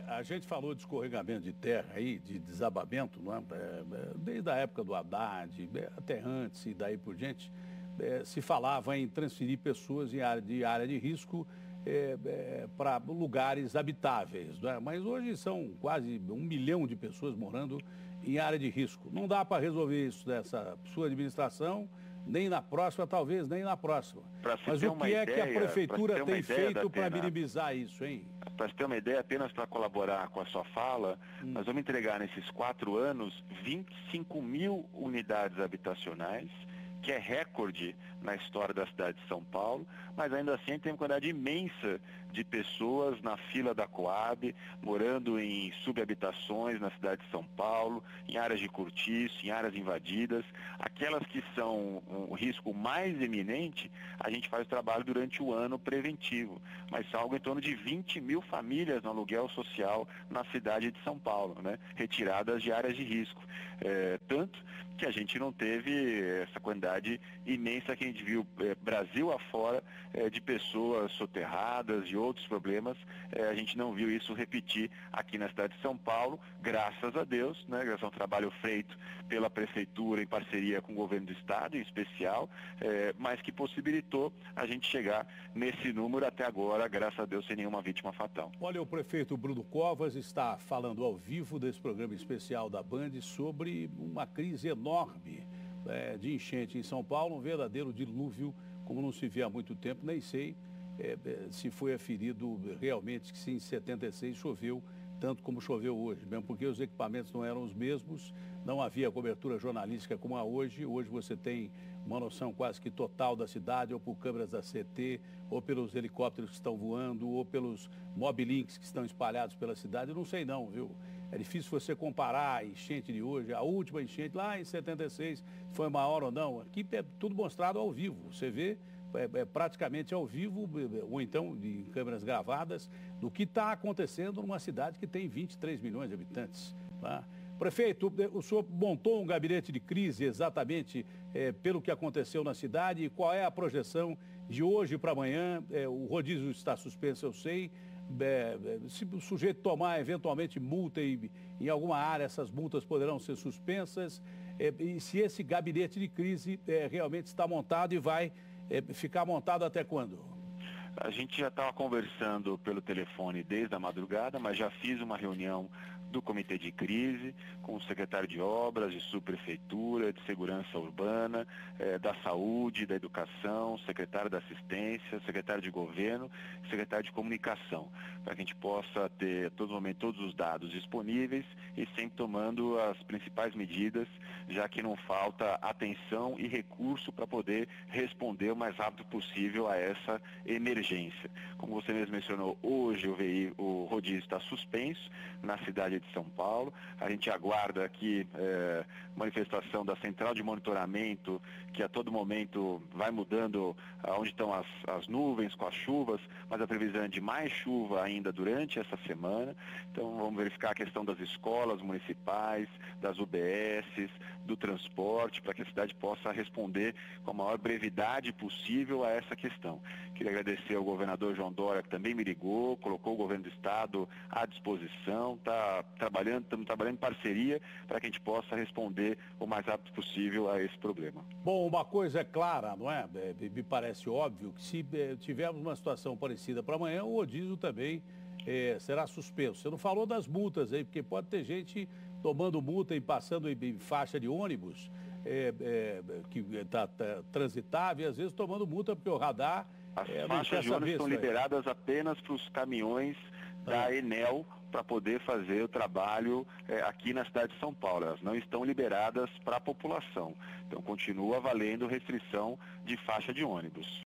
A gente falou de escorregamento de terra aí, de desabamento, não é? Desde a época do Haddad, até antes e daí por diante, se falava em transferir pessoas de área de risco para lugares habitáveis, não é? Mas hoje são quase 1 milhão de pessoas morando em área de risco. Não dá para resolver isso dessa sua administração, nem na próxima, talvez nem na próxima. Mas o que é que a prefeitura tem feito para minimizar isso, hein? Para você ter uma ideia, apenas para colaborar com a sua fala, nós vamos entregar nesses 4 anos 25 mil unidades habitacionais, que é recorde na história da cidade de São Paulo, mas ainda assim tem uma quantidade imensa de pessoas na fila da Coab, morando em subhabitações na cidade de São Paulo, em áreas de cortiço, em áreas invadidas. Aquelas que são um risco mais eminente, a gente faz o trabalho durante o ano preventivo, mas são algo em torno de 20 mil famílias no aluguel social na cidade de São Paulo, né? Retiradas de áreas de risco. Tanto que a gente não teve essa quantidade imensa que a gente viu Brasil afora de pessoas soterradas, de outros problemas. A gente não viu isso repetir aqui na cidade de São Paulo, graças a Deus, né? Graças a um trabalho feito pela prefeitura em parceria com o governo do estado, em especial, mas que possibilitou a gente chegar nesse número até agora, graças a Deus, sem nenhuma vítima fatal. Olha, o prefeito Bruno Covas está falando ao vivo desse programa especial da Band sobre uma crise enorme de enchente em São Paulo, um verdadeiro dilúvio, como não se vê há muito tempo. Nem sei se foi aferido realmente, que se em 76 choveu tanto como choveu hoje, mesmo porque os equipamentos não eram os mesmos, não havia cobertura jornalística como há hoje. Hoje você tem uma noção quase que total da cidade, ou por câmeras da CT, ou pelos helicópteros que estão voando, ou pelos mobilinks que estão espalhados pela cidade. Eu não sei não, viu? É difícil você comparar a enchente de hoje, a última enchente lá em 76, foi maior ou não. Aqui é tudo mostrado ao vivo, você vê praticamente ao vivo, ou então em câmeras gravadas, do que está acontecendo numa cidade que tem 23 milhões de habitantes. Tá? Prefeito, o senhor montou um gabinete de crise exatamente pelo que aconteceu na cidade, e qual é a projeção de hoje para amanhã? O rodízio está suspenso, eu sei. Se o sujeito tomar eventualmente multa em alguma área, essas multas poderão ser suspensas, e se esse gabinete de crise realmente está montado e vai ficar montado até quando? A gente já estava conversando pelo telefone desde a madrugada, mas já fiz uma reunião do Comitê de Crise, com o secretário de Obras, de Subprefeitura, de Segurança Urbana, da Saúde, da Educação, secretário da Assistência, secretário de Governo, secretário de Comunicação, para que a gente possa ter a todo momento todos os dados disponíveis e sempre tomando as principais medidas, já que não falta atenção e recurso para poder responder o mais rápido possível a essa emergência. Como você mesmo mencionou, hoje o rodízio está suspenso na cidade de São Paulo. A gente aguarda aqui manifestação da central de monitoramento, que a todo momento vai mudando onde estão as nuvens com as chuvas, mas a previsão é de mais chuva ainda durante essa semana. Então vamos verificar a questão das escolas municipais, das UBSs, do transporte, para que a cidade possa responder com a maior brevidade possível a essa questão. Queria agradecer ao governador João Dória, que também me ligou, colocou o governo do estado à disposição, estamos trabalhando em parceria para que a gente possa responder o mais rápido possível a esse problema. Bom, uma coisa é clara, não é? Me parece óbvio que se tivermos uma situação parecida para amanhã, o rodízio também será suspenso. Você não falou das multas aí, porque pode ter gente tomando multa e passando em faixa de ônibus que está transitável, e às vezes tomando multa porque o radar... As faixas de ônibus estão liberadas apenas para os caminhões da Enel, para poder fazer o trabalho aqui na cidade de São Paulo. Elas não estão liberadas para a população. Então continua valendo restrição de faixa de ônibus.